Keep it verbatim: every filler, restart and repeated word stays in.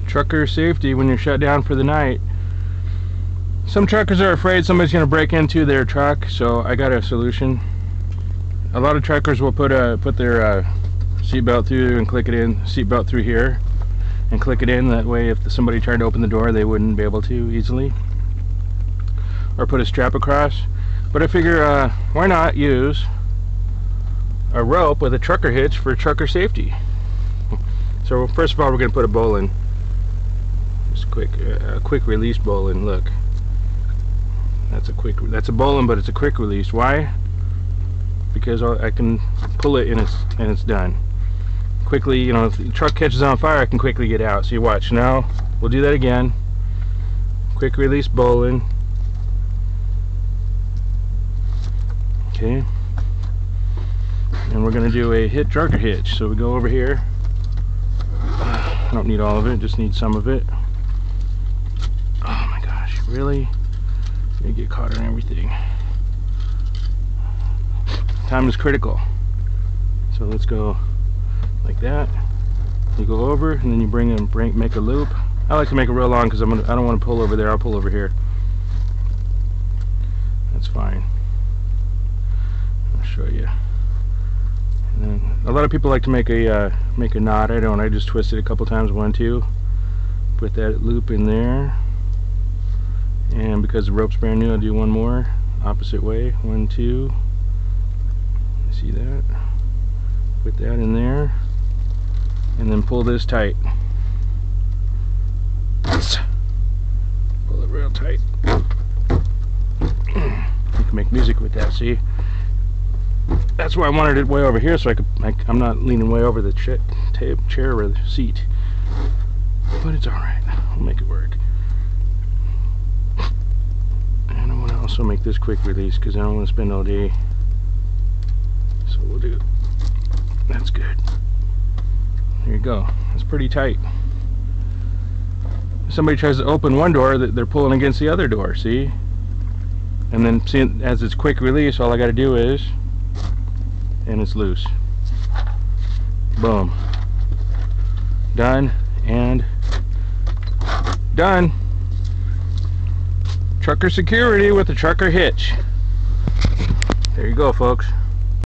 Trucker safety when you're shut down for the night. Some truckers are afraid somebody's going to break into their truck, so I got a solution. A lot of truckers will put a put their uh, seatbelt through and click it in, seatbelt through here, and click it in. That way, if somebody tried to open the door, they wouldn't be able to easily. Or put a strap across. But I figure, uh, why not use a rope with a trucker hitch for trucker safety? So first of all, we're going to put a bowl in. Just a quick, uh, a quick release bowl in. Look. That's a quick. That's a bowline, but it's a quick release. Why? Because I can pull it and it's and it's done. Quickly, you know, if the truck catches on fire, I can quickly get out. So you watch. Now we'll do that again. Quick release bowline. Okay. And we're gonna do a hit trucker hitch. So we go over here. I don't need all of it. Just need some of it. Oh my gosh! Really? You get caught on everything. Time is critical. So let's go like that. You go over, and then you bring and bring make a loop. I like to make it real long because I'm gonna. I don't want to pull over there. I'll pull over here. That's fine. I'll show you. And then a lot of people like to make a uh, make a knot. I don't. I just twist it a couple times. One, two. Put that loop in there. And because the rope's brand new, I'll do one more opposite way. One, two. See that? Put that in there, and then pull this tight. Pull it real tight. You can make music with that. See? That's why I wanted it way over here, so I could. I, I'm not leaning way over the cha chair or the seat. But it's all right. We'll make it work. Also make this quick release because I don't want to spend all day. So we'll do. That's good. There you go. It's pretty tight. If somebody tries to open one door, they're pulling against the other door. See? And then see, as it's quick release, all I got to do is, and it's loose. Boom. Done and done. Trucker security with a trucker hitch. There you go, folks.